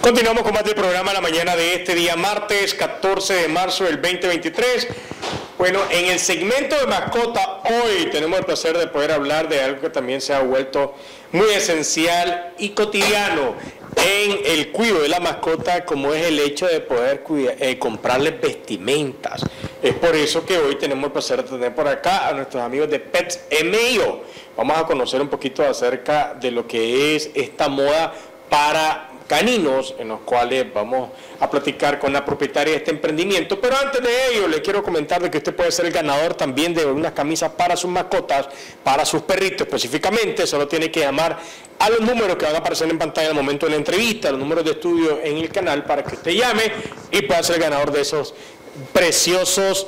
Continuamos con más del programa la mañana de este día, martes 14 de marzo del 2023. Bueno, en el segmento de mascota, hoy tenemos el placer de poder hablar de algo que también se ha vuelto muy esencial y cotidiano en el cuidado de la mascota, como es el hecho de poder comprarles vestimentas. Es por eso que hoy tenemos el placer de tener por acá a nuestros amigos de Pets M.I.O. Vamos a conocer un poquito acerca de lo que es esta moda para caninos, en los cuales vamos a platicar con la propietaria de este emprendimiento. Pero antes de ello, le quiero comentar de que usted puede ser el ganador también de unas camisas para sus mascotas, para sus perritos específicamente. Solo tiene que llamar a los números que van a aparecer en pantalla al momento de la entrevista, los números de estudio en el canal, para que usted llame y pueda ser el ganador de esos preciosos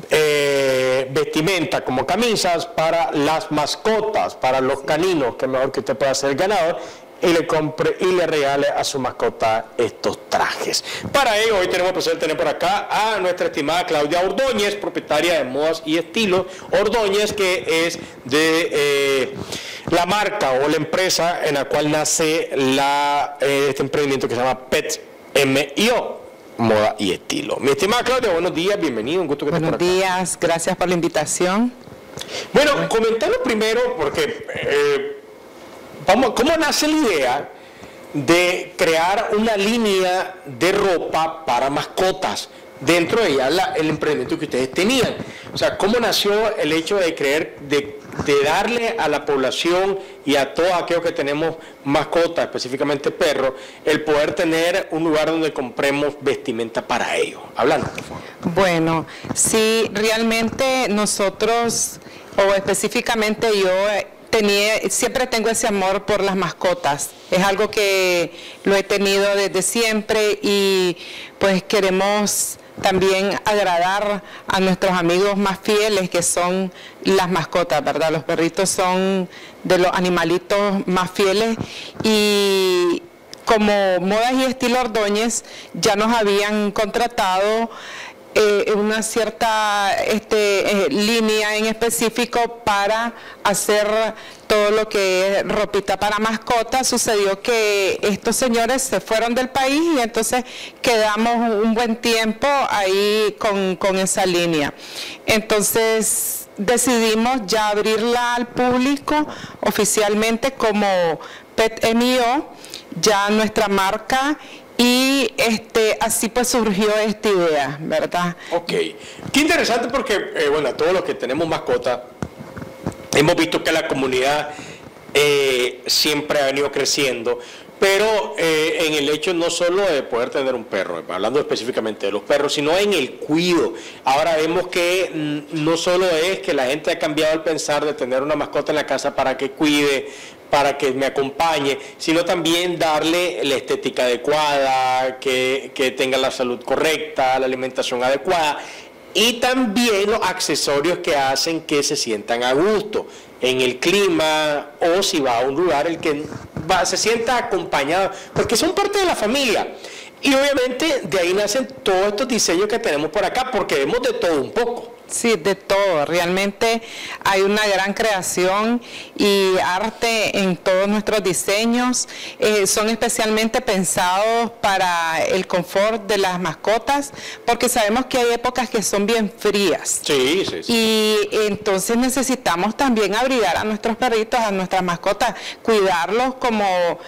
vestimentas como camisas para las mascotas, para los caninos, que mejor que usted pueda ser el ganador y le compre y le regale a su mascota estos trajes. Para ello, hoy tenemos el placer de tener por acá a nuestra estimada Claudia Ordóñez, propietaria de Modas y Estilos Ordóñez, que es de la marca o la empresa en la cual nace este emprendimiento que se llama Pets M.I.O. Moda y Estilo. Mi estimada Claudia, buenos días, bienvenido, un gusto que estés por acá. Buenos días, gracias por la invitación. Bueno, comentarlo primero porque ¿cómo nace la idea de crear una línea de ropa para mascotas? Dentro de ella el emprendimiento que ustedes tenían. O sea, ¿cómo nació el hecho de darle a la población y a todos aquellos que tenemos mascotas, específicamente perros, el poder tener un lugar donde compremos vestimenta para ellos? Hablando, por favor. Bueno, sí, realmente nosotros, o específicamente yo, siempre tengo ese amor por las mascotas. Es algo que lo he tenido desde siempre y pues queremos también agradar a nuestros amigos más fieles, que son las mascotas, ¿verdad? Los perritos son de los animalitos más fieles, y como Modas y Estilo Ordóñez ya nos habían contratado una cierta línea en específico para hacer todo lo que es ropita para mascotas. Sucedió que estos señores se fueron del país y entonces quedamos un buen tiempo ahí con esa línea. Entonces decidimos ya abrirla al público oficialmente como Pet M.I.O., ya nuestra marca. Y así pues surgió esta idea, ¿verdad? Ok. Qué interesante porque, bueno, todos los que tenemos mascotas, hemos visto que la comunidad siempre ha venido creciendo, pero en el hecho no solo de poder tener un perro, hablando específicamente de los perros, sino en el cuido. Ahora vemos que no solo es que la gente ha cambiado el pensar de tener una mascota en la casa para que cuide, para que me acompañe, sino también darle la estética adecuada, que tenga la salud correcta, la alimentación adecuada, y también los accesorios que hacen que se sientan a gusto en el clima, o si va a un lugar el que se sienta acompañado, porque son parte de la familia. Y obviamente de ahí nacen todos estos diseños que tenemos por acá, porque vemos de todo un poco. Sí, de todo. Realmente hay una gran creación y arte en todos nuestros diseños. Son especialmente pensados para el confort de las mascotas, porque sabemos que hay épocas que son bien frías. Sí, sí, sí. Y entonces necesitamos también abrigar a nuestros perritos, a nuestras mascotas, cuidarlos como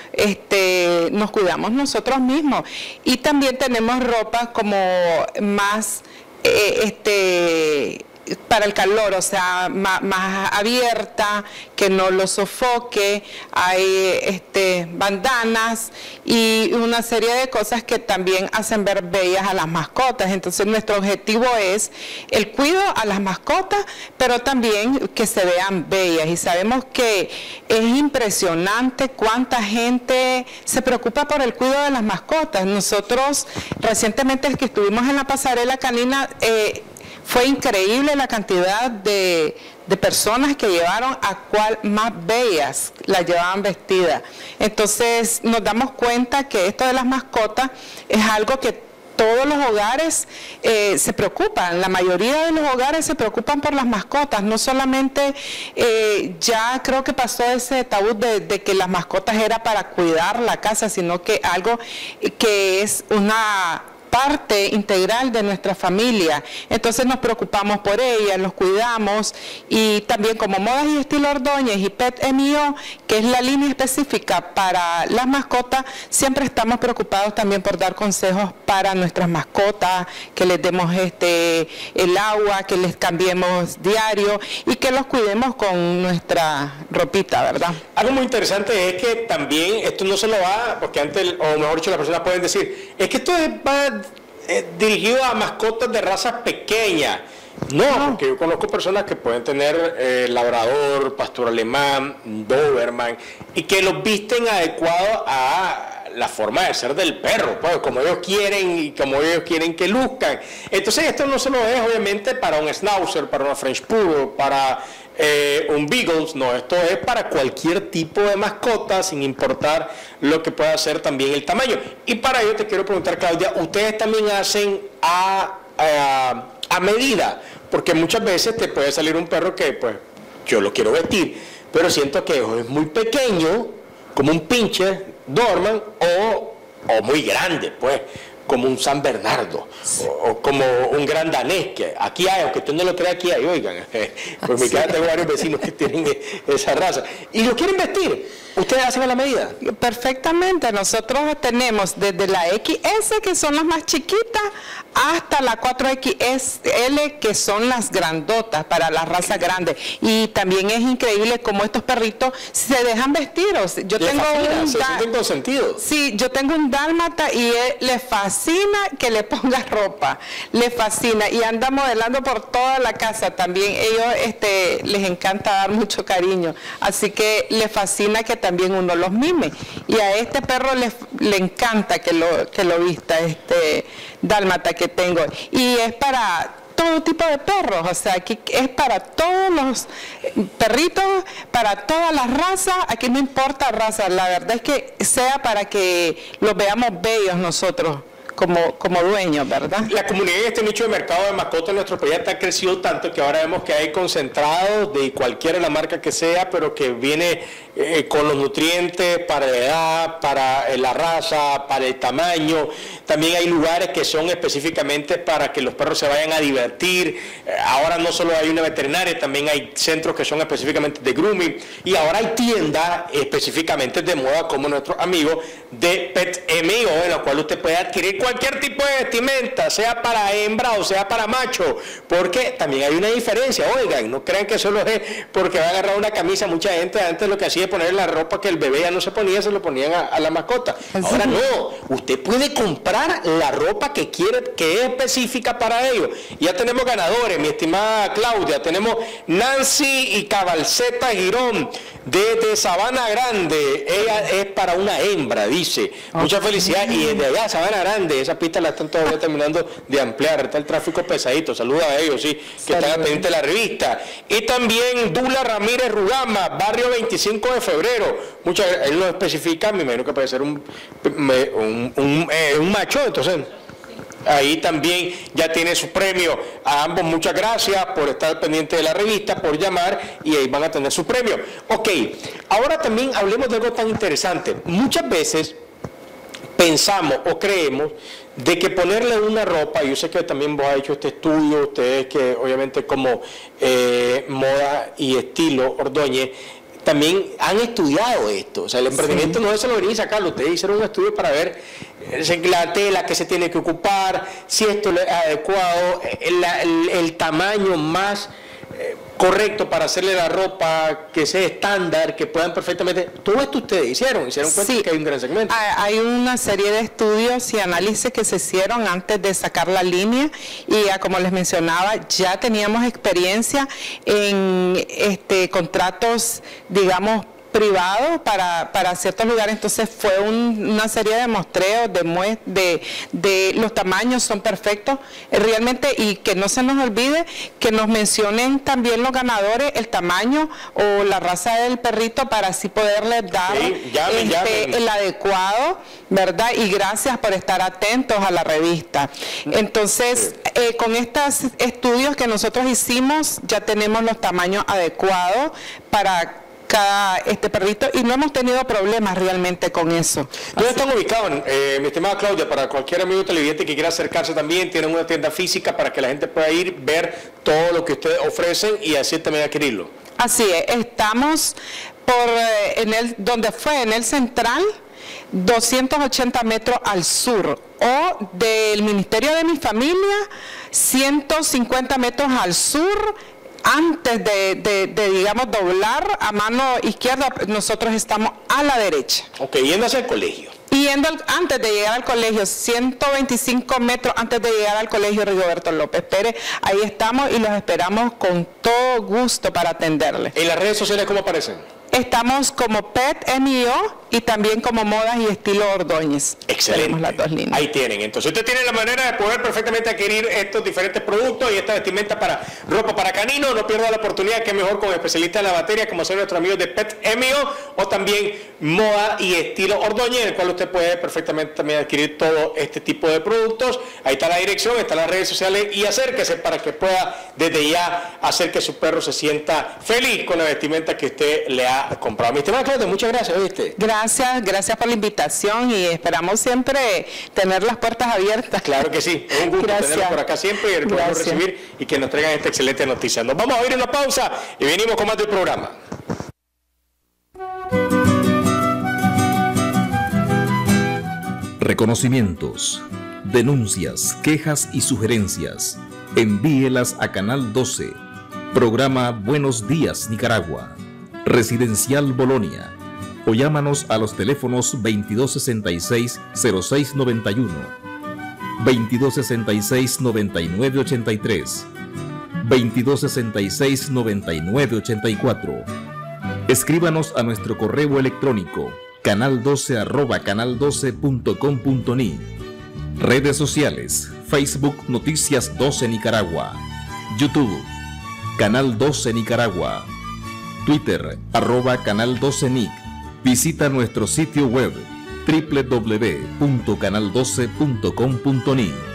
nos cuidamos nosotros mismos. Y también tenemos ropa como más para el calor, o sea, más abierta, que no lo sofoque. Hay bandanas y una serie de cosas que también hacen ver bellas a las mascotas. Entonces nuestro objetivo es el cuidado a las mascotas, pero también que se vean bellas. Y sabemos que es impresionante cuánta gente se preocupa por el cuidado de las mascotas. Nosotros recientemente, que estuvimos en la pasarela canina, fue increíble la cantidad de personas que llevaron a cual más bellas las llevaban vestidas. Entonces nos damos cuenta que esto de las mascotas es algo que todos los hogares se preocupan, la mayoría de los hogares se preocupan por las mascotas, no solamente, ya creo que pasó ese tabú de que las mascotas era para cuidar la casa, sino que algo que es una parte integral de nuestra familia. Entonces nos preocupamos por ellas, los cuidamos, y también como Modas y Estilo Ordóñez y Pet MIO, que es la línea específica para las mascotas, siempre estamos preocupados también por dar consejos para nuestras mascotas, que les demos el agua, que les cambiemos diario y que los cuidemos con nuestra ropita, ¿verdad? Algo muy interesante es que también esto no se lo va, porque antes, o mejor dicho, las personas pueden decir, es que esto va dirigido a mascotas de razas pequeñas. No, porque yo conozco personas que pueden tener labrador, pastor alemán, doberman, y que los visten adecuados a la forma de ser del perro, pues, como ellos quieren y como ellos quieren que luzcan. Entonces esto no se lo es obviamente para un schnauzer, para una French Poodle, para un Beagles, no, esto es para cualquier tipo de mascota, sin importar lo que pueda ser también el tamaño. Y para ello te quiero preguntar, Claudia, ¿ustedes también hacen a medida? Porque muchas veces te puede salir un perro que, pues, yo lo quiero vestir, pero siento que es muy pequeño, como un pincher Doberman, o muy grande, pues, como un San Bernardo, o como un gran danés, que aquí hay, aunque usted no lo crea, aquí hay, oigan, por mi casa tengo varios vecinos que tienen esa raza, y lo quieren vestir. ¿Ustedes hacen a la medida? Perfectamente, nosotros tenemos desde la XS, que son las más chiquitas, hasta la 4XL, que son las grandotas, para la raza grande. Y también es increíble cómo estos perritos se dejan vestir. Yo tengo un sentido. Sí, yo tengo un dálmata y le fascina que le ponga ropa, le fascina, y anda modelando por toda la casa. También ellos les encanta dar mucho cariño, así que le fascina que también uno los mime, y a este perro le encanta que lo vista, dálmata que tengo, y es para todo tipo de perros, o sea, aquí es para todos los perritos, para todas las razas, aquí no importa raza, la verdad es que sea para que los veamos bellos nosotros como dueños, ¿verdad? La comunidad en este nicho de mercado de mascotas en nuestro país ha crecido tanto que ahora vemos que hay concentrados de cualquiera la marca que sea, pero que viene con los nutrientes para la edad, para la raza, para el tamaño. También hay lugares que son específicamente para que los perros se vayan a divertir. Ahora no solo hay una veterinaria, también hay centros que son específicamente de grooming, y ahora hay tiendas específicamente de moda como nuestros amigos de Pet MIO, en la cual usted puede adquirir cualquier tipo de vestimenta, sea para hembra o sea para macho, porque también hay una diferencia. Oigan, no crean que solo es porque va a agarrar una camisa. Mucha gente antes lo que hacía es poner la ropa que el bebé ya no se ponía, se lo ponían a la mascota. Ahora no, usted puede comprar la ropa que quiere, que es específica para ellos. Ya tenemos ganadores, mi estimada Claudia, tenemos Nancy y Cabalceta Girón de Sabana Grande. Ella es para una hembra, dice. Mucha felicidad. Y desde allá, Sabana Grande, esa pista la están todavía terminando de ampliar, está el tráfico pesadito. Saluda a ellos, sí, que están pendientes de la revista. Y también Dula Ramírez Rugama, barrio 25 de febrero. Él lo especifica, me imagino que puede ser un macho, entonces ahí también ya tiene su premio. A ambos muchas gracias por estar pendiente de la revista, por llamar, y ahí van a tener su premio. Ok, ahora también hablemos de algo tan interesante. Muchas veces pensamos o creemos de que ponerle una ropa, yo sé que también vos has hecho este estudio, ustedes que obviamente como Moda y Estilo Ordóñez, también han estudiado esto. O sea, el emprendimiento no es solo venir y sacarlo. Ustedes hicieron un estudio para ver la tela que se tiene que ocupar, si esto es adecuado, el tamaño más correcto para hacerle la ropa, que sea estándar, que puedan perfectamente. Todo esto ustedes hicieron cuenta que hay un gran segmento. Hay una serie de estudios y análisis que se hicieron antes de sacar la línea, y como les mencionaba, ya teníamos experiencia en contratos, digamos, privado para ciertos lugares, entonces fue una serie de muestreos, de los tamaños son perfectos, realmente, y que no se nos olvide que nos mencionen también los ganadores, el tamaño o la raza del perrito para así poderles dar el adecuado, ¿verdad? Y gracias por estar atentos a la revista. Entonces, con estos estudios que nosotros hicimos, ya tenemos los tamaños adecuados para cada perrito y no hemos tenido problemas realmente con eso. ¿Dónde están ubicados, mi estimada Claudia? Para cualquier amigo televidente que quiera acercarse también, tienen una tienda física para que la gente pueda ir, ver todo lo que ustedes ofrecen y así también adquirirlo. Así es, estamos donde fue en el Central, 280 metros al sur, o del Ministerio de mi Familia, 150 metros al sur. Antes de digamos, doblar a mano izquierda, nosotros estamos a la derecha. Ok, yendo hacia el colegio. Antes de llegar al colegio, 125 metros antes de llegar al colegio Rigoberto López Pérez, ahí estamos y los esperamos con todo gusto para atenderles. ¿En las redes sociales cómo aparecen? Estamos como Pet.mio y también como Modas y Estilo Ordóñez. Excelente. Tenemos las dos líneas. Ahí tienen. Entonces usted tiene la manera de poder perfectamente adquirir estos diferentes productos y esta vestimenta para ropa para canino. No pierda la oportunidad, que es mejor con especialistas en la materia como son nuestros amigos de Pet.mio o también Moda y Estilo Ordóñez, en el cual usted puede perfectamente también adquirir todo este tipo de productos. Ahí está la dirección, están las redes sociales y acérquese para que pueda desde ya hacer que su perro se sienta feliz con la vestimenta que usted le ha comprado. Mi estimada Claudia, muchas gracias, ¿viste? Gracias por la invitación y esperamos siempre tener las puertas abiertas. Claro que sí, es un gusto tenerlos por acá siempre y poderlos recibir y que nos traigan esta excelente noticia. Nos vamos a ir a una pausa y venimos con más del programa. Reconocimientos, denuncias, quejas y sugerencias. Envíelas a Canal 12, programa Buenos Días Nicaragua, Residencial Bolonia, o llámanos a los teléfonos 2266-0691, 2266-9983, 2266-9984. Escríbanos a nuestro correo electrónico canal12@canal12.com.ni. Redes sociales: Facebook Noticias 12 Nicaragua, YouTube Canal 12 Nicaragua, Twitter @Canal 12 Nic. Visita nuestro sitio web www.canal12.com.ni.